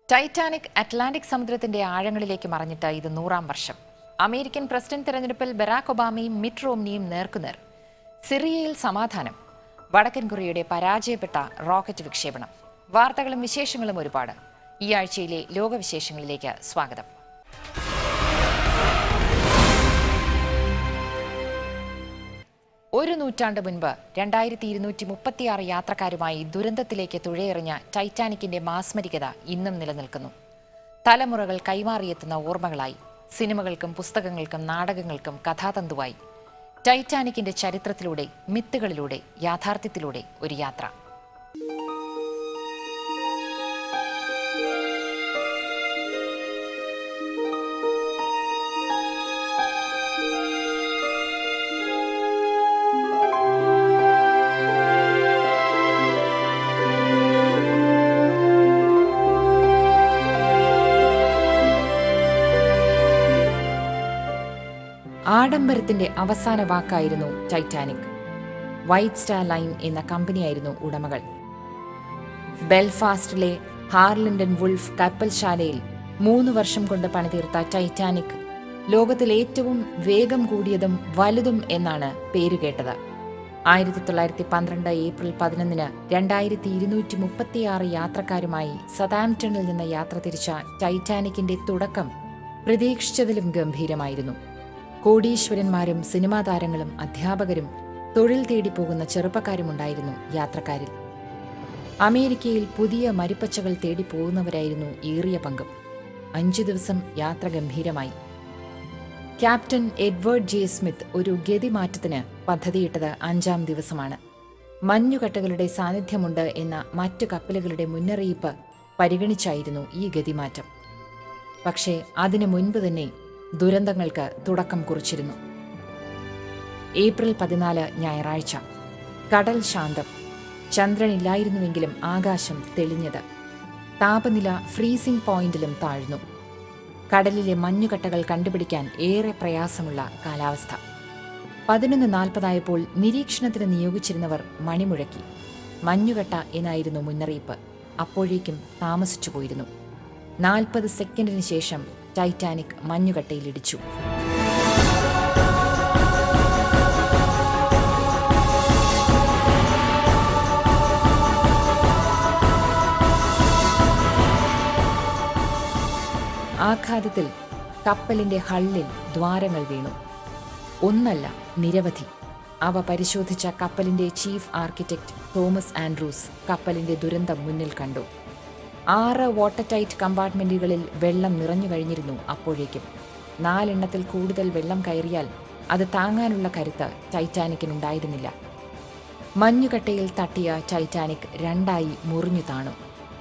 Titanic Atlantic സമുദ്രത്തിന്റെ ആഴങ്ങളിലേക്ക് മറഞ്ഞിട്ട് ഇത് 100-ാം വർഷം. അമേരിക്കൻ പ്രസിഡന്റ് തെരഞ്ഞെടുപ്പിൽ ബരാക് ഒബാമയും മിറ്റ് റോംനിയും നേർക്കുനേർ. സിറിയയിൽ സമാധാനം. വടക്കൻ കൊറിയയുടെ പരാജയപ്പെട്ട റോക്കറ്റ് വിക്ഷേപണം. വാർത്തകളും വിശേഷങ്ങളും ഒരുപാട്. ഈ ആഴ്ചയിലെ ലോകവിശേഷങ്ങളിലേക്ക് സ്വാഗതം. ഒരു നൂറ്റാണ്ട് മുൻപ് 2236 യാത്രക്കാരുമായി ദുരന്തത്തിലേക്ക് തുഴയെറിഞ്ഞ ടൈറ്റാനിക്കിന്റെ മാസ്മരികത ഇന്നും നിലനിൽക്കുന്നു. തലമുറകൾ കൈമാറിയെത്തുന്ന ഓർമ്മകളായി, സിനിമകൾക്കും പുസ്തകങ്ങൾക്കും നാടകങ്ങൾക്കും കഥാതന്തുവായി ടൈറ്റാനിക്കിന്റെ ചരിത്രത്തിലൂടെ, മിത്തുകളിലൂടെ, യാഥാർത്ഥ്യത്തിലൂടെ ഒരു യാത്ര. ആഡംബരത്തിന്റെ അവസാന വാക്കായിരുന്നു ടൈറ്റാനിക്. വൈറ്റ് സ്റ്റാർ ലൈൻ എന്ന കമ്പനിയായിരുന്നു ഉടമകൾ. ബെൽഫാസ്റ്റിലെ ഹാർലിൻഡൻ വുൾഫ് കപ്പൽശാലയിൽ 3 വർഷം കൊണ്ട് പണിതീർത്ത ടൈറ്റാനിക് ലോകത്തിൽ ഏറ്റവും വേഗം കൂടിയതും വലുതും എന്നാണ് പേരുകേട്ടത്. 1912 ഏപ്രിൽ 11 2236 യാത്രക്കാരുമായി സതാംപ്ടണിൽ നിന്ന് യാത്ര തിരിച്ച ടൈറ്റാനിക്കിന്റെ തുടക്കം പ്രതീക്ഷിച്ചതിലും ഗംഭീരമായിരുന്നു. കോടീശ്വരന്മാരും സിനിമാ താരങ്ങളും അധ്യാപകരും തൊഴിൽ തേടി പോകുന്ന ചെറുപ്പക്കാരുമുണ്ടായിരുന്നു യാത്രക്കാരിൽ. അമേരിക്കയിൽ പുതിയ മരിപ്പച്ചകൾ തേടി പോകുന്നവരായിരുന്നു ഏറിയ പങ്കും. 5 ദിവസം യാത്ര ഗംഭീരമായി. ക്യാപ്റ്റൻ എഡ്വേർഡ് ജെ സ്മിത്ത് ഒരു ഗതിമാറ്റത്തിന് പദ്ധതിയിട്ടത് 5-ാം ദിവസമാണ്. മഞ്ഞുകട്ടകളുടെ സാന്നിധ്യമുണ്ട് എന്ന മറ്റു കപ്പലുകളുടെ മുന്നറിയിപ്പ് പരിഗണിച്ചായിരുന്നു ഈ ഗതിമാറ്റം. പക്ഷേ അതിനു മുൻപ് തന്നെ ദുരന്തങ്ങൾക്ക് തുടക്കം കുറിച്ചിരുന്നു. ഏപ്രിൽ 14 ഞായറാഴ്ച. കടൽ ശാന്തം. ചന്ദ്രനില്ലായിരുന്നുവെങ്കിലും ആകാശം തെളിഞ്ഞത്. താപനില ഫ്രീസിംഗ് പോയിന്റിലും താഴ്ന്നു. കടലിലെ മഞ്ഞുകട്ടകൾ കണ്ടുപിടിക്കാൻ ഏറെ പ്രയാസമുള്ള കാലാവസ്ഥ. 11:40 നിരീക്ഷണത്തിന് നിയോഗിച്ചിരുന്നവർ മണിമുഴക്കി. മഞ്ഞുകട്ട എന്നായിരുന്നു മുന്നറിയിപ്പ്. അപ്പോഴേക്കും താമസിച്ചു പോയിരുന്നു. 40 സെക്കൻഡിന് ശേഷം ടൈറ്റാനിക് മഞ്ഞുകട്ടയിലിടിച്ചു. ആഘാതത്തിൽ കപ്പലിന്റെ ഹള്ളിൽ ദ്വാരങ്ങൾ വീണു. ഒന്നല്ല, നിരവധി. അവ പരിശോധിച്ച കപ്പലിന്റെ ചീഫ് ആർക്കിടെക്ട് തോമസ് ആൻഡ്രൂസ് കപ്പലിന്റെ ദുരന്തം മുന്നിൽ കണ്ടു. 6 വാട്ടർ ടൈറ്റ് കമ്പാർട്ട്മെന്റുകളിൽ വെള്ളം നിറഞ്ഞു കഴിഞ്ഞിരുന്നു. അപ്പോഴേക്കും 4 എണ്ണത്തിൽ കൂടുതൽ വെള്ളം കയറിയാൽ അത് താങ്ങാനുള്ള കരുത്ത് ടൈറ്റാനിക്കിനുണ്ടായിരുന്നില്ല. മഞ്ഞുകട്ടയിൽ തട്ടിയ ടൈറ്റാനിക് 2ആയി മുറിഞ്ഞു താണു.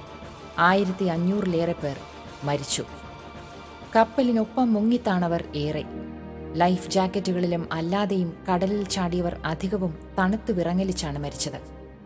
1500-ലേറെ പേർ മരിച്ചു. കപ്പലിനൊപ്പം മുങ്ങിത്താണവർ ഏറെ. ലൈഫ് ജാക്കറ്റുകളിലും അല്ലാതെയും കടലിൽ ചാടിയവർ അധികവും തണുത്തു വിറങ്ങലിച്ചാണ് മരിച്ചത്.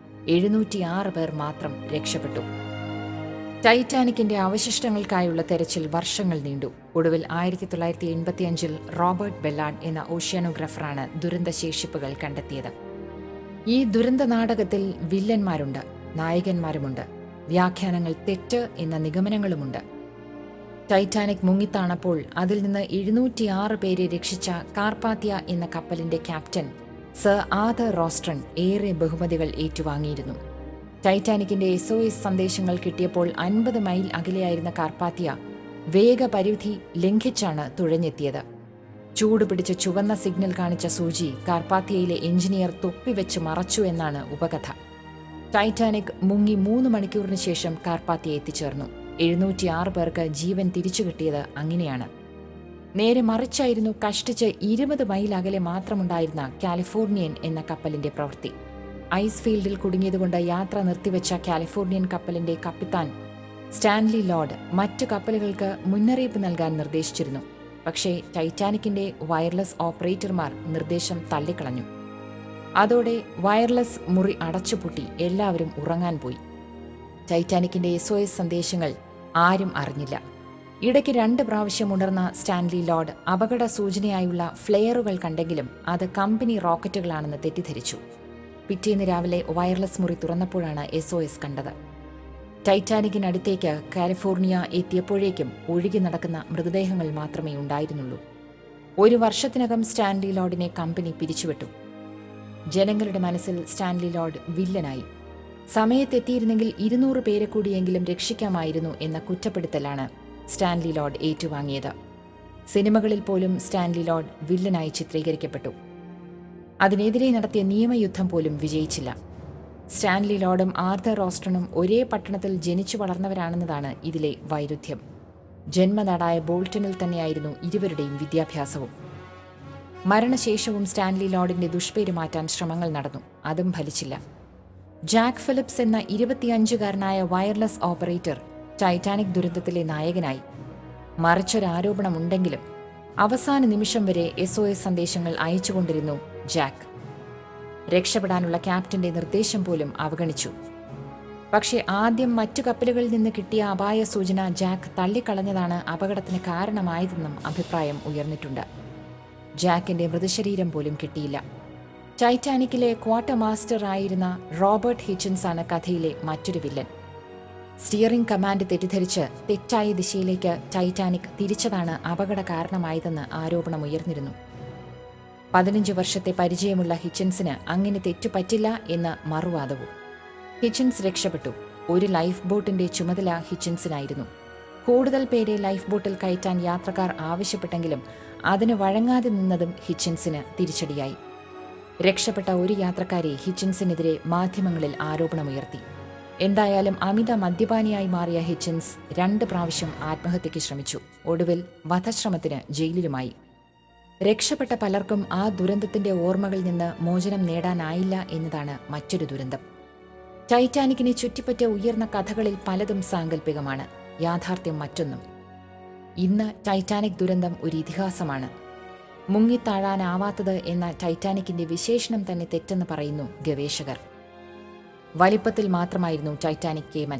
706 പേർ മാത്രം രക്ഷപ്പെട്ടു. ടൈറ്റാനിക്കിന്റെ അവശിഷ്ടങ്ങൾക്കായുള്ള തെരച്ചിൽ വർഷങ്ങൾ നീണ്ടു. ഒടുവിൽ 1985 റോബർട്ട് ബെല്ലാർഡ് എന്ന ഓഷ്യാനോഗ്രാഫറാണ് ദുരന്തശേഷിപ്പുകൾ കണ്ടെത്തിയത്. ഈ ദുരന്ത നാടകത്തിൽ വില്ലന്മാരുണ്ട്, നായകന്മാരുമുണ്ട്, വ്യാഖ്യാനങ്ങൾ തെറ്റ് എന്ന നിഗമനങ്ങളുമുണ്ട്. ടൈറ്റാനിക് മുങ്ങിത്താണപ്പോൾ അതിൽ നിന്ന് 706 പേരെ രക്ഷിച്ച കാർപാത്തിയ എന്ന കപ്പലിന്റെ ക്യാപ്റ്റൻ സർ ആർതർ റോസ്ട്രൺ ഏറെ ബഹുമതികൾ ഏറ്റുവാങ്ങിയിരുന്നു. ടൈറ്റാനിക്കിന്റെ SOS സന്ദേശങ്ങൾ കിട്ടിയപ്പോൾ 50 മൈൽ അകലെയായിരുന്ന കാർപാത്തിയ വേഗപരിധി ലംഘിച്ചാണ് തുഴഞ്ഞെത്തിയത്. ചൂടുപിടിച്ച് ചുവന്ന സിഗ്നൽ കാണിച്ച സൂചി കാർപാത്തിയയിലെ എഞ്ചിനീയർ തൊപ്പിവെച്ച് മറച്ചു എന്നാണ് ഉപകഥ. ടൈറ്റാനിക് മുങ്ങി 3 മണിക്കൂറിന് ശേഷം കാർപാത്തിയ എത്തിച്ചേർന്നു. 706 പേർക്ക് ജീവൻ തിരിച്ചു കിട്ടിയത് അങ്ങനെയാണ്. നേരെ മറിച്ചായിരുന്നു കഷ്ടിച്ച് 20 മൈൽ അകലെ മാത്രമുണ്ടായിരുന്ന കാലിഫോർണിയൻ എന്ന കപ്പലിന്റെ പ്രവൃത്തി. ഐസ് ഫീൽഡിൽ കുടുങ്ങിയതുകൊണ്ട് യാത്ര നിർത്തിവെച്ച കാലിഫോർണിയൻ കപ്പലിന്റെ കപ്പിത്താൻ സ്റ്റാൻലി ലോഡ് മറ്റു കപ്പലുകൾക്ക് മുന്നറിയിപ്പ് നൽകാൻ നിർദ്ദേശിച്ചിരുന്നു. പക്ഷേ ടൈറ്റാനിക്കിന്റെ വയർലെസ് ഓപ്പറേറ്റർമാർ നിർദ്ദേശം തള്ളിക്കളഞ്ഞു. അതോടെ വയർലെസ് മുറി അടച്ചുപൂട്ടി എല്ലാവരും ഉറങ്ങാൻ പോയി. ടൈറ്റാനിക്കിന്റെ SOS സന്ദേശങ്ങൾ ആരും അറിഞ്ഞില്ല. ഇടയ്ക്ക് 2 പ്രാവശ്യം ഉണർന്ന സ്റ്റാൻലി ലോഡ് അപകട സൂചനയായുള്ള ഫ്ലെയറുകൾ കണ്ടെങ്കിലും അത് കമ്പനി റോക്കറ്റുകളാണെന്ന് തെറ്റിദ്ധരിച്ചു. പിറ്റേന്ന് രാവിലെ വയർലെസ് മുറി തുറന്നപ്പോഴാണ് SOS കണ്ടത്. ടൈറ്റാനിക്കിനടുത്തേക്ക് കാലിഫോർണിയ എത്തിയപ്പോഴേക്കും ഒഴുകി നടക്കുന്ന മൃതദേഹങ്ങൾ മാത്രമേ ഉണ്ടായിരുന്നുള്ളൂ. 1 വർഷത്തിനകം സ്റ്റാൻലി ലോർഡിനെ കമ്പനി പിരിച്ചുവിട്ടു. ജനങ്ങളുടെ മനസ്സിൽ സ്റ്റാൻലി ലോർഡ് വില്ലനായി. സമയത്തെത്തിയിരുന്നെങ്കിൽ 200 പേരെ കൂടിയെങ്കിലും രക്ഷിക്കാമായിരുന്നു എന്ന കുറ്റപ്പെടുത്തലാണ് സ്റ്റാൻലി ലോർഡ് ഏറ്റുവാങ്ങിയത്. സിനിമകളിൽ പോലും സ്റ്റാൻലി ലോർഡ് വില്ലനായി ചിത്രീകരിക്കപ്പെട്ടു. അതിനെതിരെ നടത്തിയ നിയമയുദ്ധം പോലും വിജയിച്ചില്ല. സ്റ്റാൻലി ലോർഡും ആർതർ റോസ്റ്റണും ഒരേ പട്ടണത്തിൽ ജനിച്ചു വളർന്നവരാണെന്നതാണ് ഇതിലെ വൈരുദ്ധ്യം. ജന്മനാടായ ബോൾട്ടണിൽ തന്നെയായിരുന്നു ഇരുവരുടെയും വിദ്യാഭ്യാസവും. മരണശേഷവും സ്റ്റാൻലി ലോർഡിന്റെ ദുഷ്പേര് മാറ്റാൻ ശ്രമങ്ങൾ നടന്നു. അതും ഫലിച്ചില്ല. ജാക്ക് ഫിലിപ്സ് എന്ന 25-കാരനായ വയർലെസ് ഓപ്പറേറ്റർ ടൈറ്റാനിക് ദുരന്തത്തിലെ നായകനായി. മറിച്ചൊരാരോപണമുണ്ടെങ്കിലും അവസാന നിമിഷം വരെ SOS സന്ദേശങ്ങൾ അയച്ചുകൊണ്ടിരുന്നു ജാക്ക്. രക്ഷപ്പെടാനുള്ള ക്യാപ്റ്റന്റെ നിർദ്ദേശം പോലും അവഗണിച്ചു. പക്ഷേ ആദ്യം മറ്റു കപ്പലുകളിൽ നിന്ന് കിട്ടിയ അപായ സൂചന ജാക്ക് തള്ളിക്കളഞ്ഞതാണ് അപകടത്തിന് കാരണമായതെന്നും അഭിപ്രായം ഉയർന്നിട്ടുണ്ട്. ജാക്കിന്റെ മൃതശരീരം പോലും കിട്ടിയില്ല. ടൈറ്റാനിക്കിലെ ക്വാർട്ടർ മാസ്റ്റർ ആയിരുന്ന റോബർട്ട് ഹിച്ചിൻസ് ആണ് കഥയിലെ മറ്റൊരു വില്ലൻ. സ്റ്റിയറിംഗ് കമാൻഡ് തെറ്റിദ്ധരിച്ച് തെറ്റായ ദിശയിലേക്ക് ടൈറ്റാനിക് തിരിച്ചതാണ് അപകട കാരണമായതെന്ന് ആരോപണമുയർന്നിരുന്നു. 15 വർഷത്തെ പരിചയമുള്ള ഹിച്ചിൻസിന് അങ്ങനെ തെറ്റുപറ്റില്ല എന്ന് മറുവാദവും. ഹിച്ചിൻസ് രക്ഷപ്പെട്ടു. ഒരു ലൈഫ് ബോട്ടിന്റെ ചുമതല ഹിച്ചിൻസിനായിരുന്നു. കൂടുതൽ പേരെ ലൈഫ് ബോട്ടിൽ കയറ്റാൻ യാത്രക്കാർ ആവശ്യപ്പെട്ടെങ്കിലും അതിന് വഴങ്ങാതെ നിന്നതും ഹിച്ചിൻസിന് തിരിച്ചടിയായി. രക്ഷപ്പെട്ട ഒരു യാത്രക്കാരെ ഹിച്ചിൻസിനെതിരെ മാധ്യമങ്ങളിൽ ആരോപണമുയർത്തി. എന്തായാലും അമിത മദ്യപാനിയായി മാറിയ ഹിച്ചിൻസ് 2 പ്രാവശ്യം ആത്മഹത്യയ്ക്ക് ശ്രമിച്ചു. ഒടുവിൽ വധശ്രമത്തിന് ജയിലിലുമായി. രക്ഷപ്പെട്ട പലർക്കും ആ ദുരന്തത്തിന്റെ ഓർമ്മകളിൽ നിന്ന് മോചനം നേടാനായില്ല എന്നതാണ് മറ്റൊരു ദുരന്തം. ടൈറ്റാനിക്കിനെ ചുറ്റിപ്പറ്റിയ ഉയർന്ന കഥകളിൽ പലതും സാങ്കല്പികമാണ്, യാഥാർത്ഥ്യം മറ്റൊന്നും. ഇന്ന് ടൈറ്റാനിക് ദുരന്തം ഒരു ഇതിഹാസമാണ്. മുങ്ങിത്താഴാനാവാത്തത് എന്ന ടൈറ്റാനിക്കിന്റെ വിശേഷണം തന്നെ തെറ്റെന്ന് പറയുന്നു ഗവേഷകർ. വലിപ്പത്തിൽ മാത്രമായിരുന്നു ടൈറ്റാനിക് കേമൻ.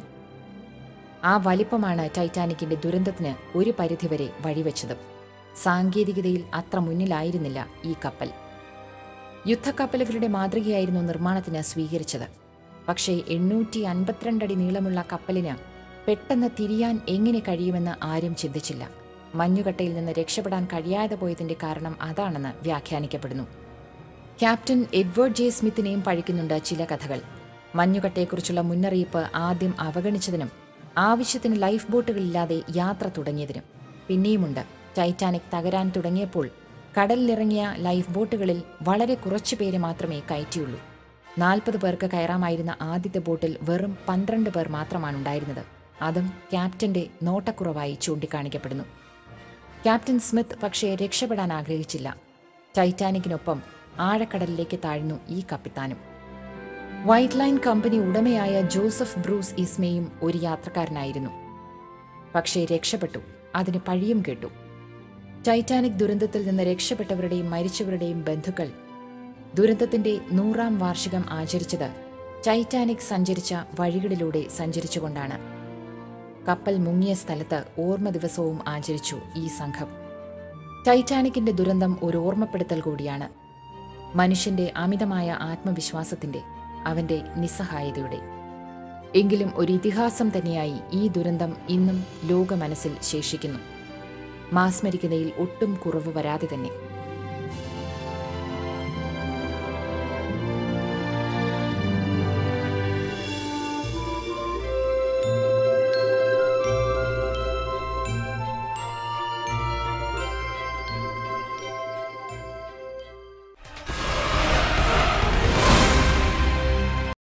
ആ വലിപ്പമാണ് ടൈറ്റാനിക്കിന്റെ ദുരന്തത്തിന് ഒരു പരിധിവരെ വഴിവെച്ചത്. സാങ്കേതികതയിൽ അത്ര മുന്നിലായിരുന്നില്ല ഈ കപ്പൽ. യുദ്ധക്കപ്പലുകളുടെ മാതൃകയായിരുന്നു നിർമ്മാണത്തിന് സ്വീകരിച്ചത്. പക്ഷേ 852 അടി നീളമുള്ള കപ്പലിന് പെട്ടെന്ന് തിരിയാൻ എങ്ങനെ കഴിയുമെന്ന് ആരും ചിന്തിച്ചില്ല. മഞ്ഞുകട്ടയിൽ നിന്ന് രക്ഷപ്പെടാൻ കഴിയാതെ പോയതിന്റെ കാരണം അതാണെന്ന് വ്യാഖ്യാനിക്കപ്പെടുന്നു. ക്യാപ്റ്റൻ എഡ്വേർഡ് ജെ സ്മിത്തിനെയും പഴിക്കുന്നുണ്ട് ചില കഥകൾ. മഞ്ഞുകട്ടയെക്കുറിച്ചുള്ള മുന്നറിയിപ്പ് ആദ്യം അവഗണിച്ചതിനും ആവശ്യത്തിന് ലൈഫ് ബോട്ടുകളില്ലാതെ യാത്ര തുടങ്ങിയതിനും. പിന്നെയുമുണ്ട്, ടൈറ്റാനിക് തകരാൻ തുടങ്ങിയപ്പോൾ കടലിലിറങ്ങിയ ലൈഫ് ബോട്ടുകളിൽ വളരെ കുറച്ചു പേരെ മാത്രമേ കയറ്റിയുള്ളൂ. 40 പേർക്ക് കയറാമായിരുന്ന ആദ്യത്തെ ബോട്ടിൽ വെറും 12 പേർ മാത്രമാണുണ്ടായിരുന്നത്. അതും ക്യാപ്റ്റന്റെ നോട്ടക്കുറവായി ചൂണ്ടിക്കാണിക്കപ്പെടുന്നു. ക്യാപ്റ്റൻ സ്മിത്ത് പക്ഷേ രക്ഷപ്പെടാൻ ആഗ്രഹിച്ചില്ല. ടൈറ്റാനിക്കിനൊപ്പം ആഴക്കടലിലേക്ക് താഴ്ന്നു ഈ കപ്പിത്താനും. വൈറ്റ് ലൈൻ കമ്പനി ഉടമയായ ജോസഫ് ബ്രൂസ് ഇസ്മയും ഒരു യാത്രക്കാരനായിരുന്നു. പക്ഷേ രക്ഷപ്പെട്ടു. അതിന് പഴിയും കേട്ടു. ടൈറ്റാനിക് ദുരന്തത്തിൽ നിന്ന് രക്ഷപ്പെട്ടവരുടെയും മരിച്ചവരുടെയും ബന്ധുക്കൾ ദുരന്തത്തിന്റെ 100ാം വാർഷികം ആചരിച്ചത് ടൈറ്റാനിക് സഞ്ചരിച്ച വഴികളിലൂടെ സഞ്ചരിച്ചുകൊണ്ടാണ്. കപ്പൽ മുങ്ങിയ സ്ഥലത്ത് ഓർമ്മ ദിവസവും ആചരിച്ചു ഈ സംഘം. ടൈറ്റാനിക്കിന്റെ ദുരന്തം ഒരു ഓർമ്മപ്പെടുത്തൽ കൂടിയാണ്. മനുഷ്യന്റെ അമിതമായ ആത്മവിശ്വാസത്തിന്റെ, അവന്റെ നിസ്സഹായതയുടെ. എങ്കിലും ഒരു ഇതിഹാസം തന്നെയായി ഈ ദുരന്തം ഇന്നും ലോക മനസ്സിൽ ശേഷിക്കുന്നു. മാസ്മരികതയിൽ ഒട്ടും കുറവ് വരാതെ തന്നെ.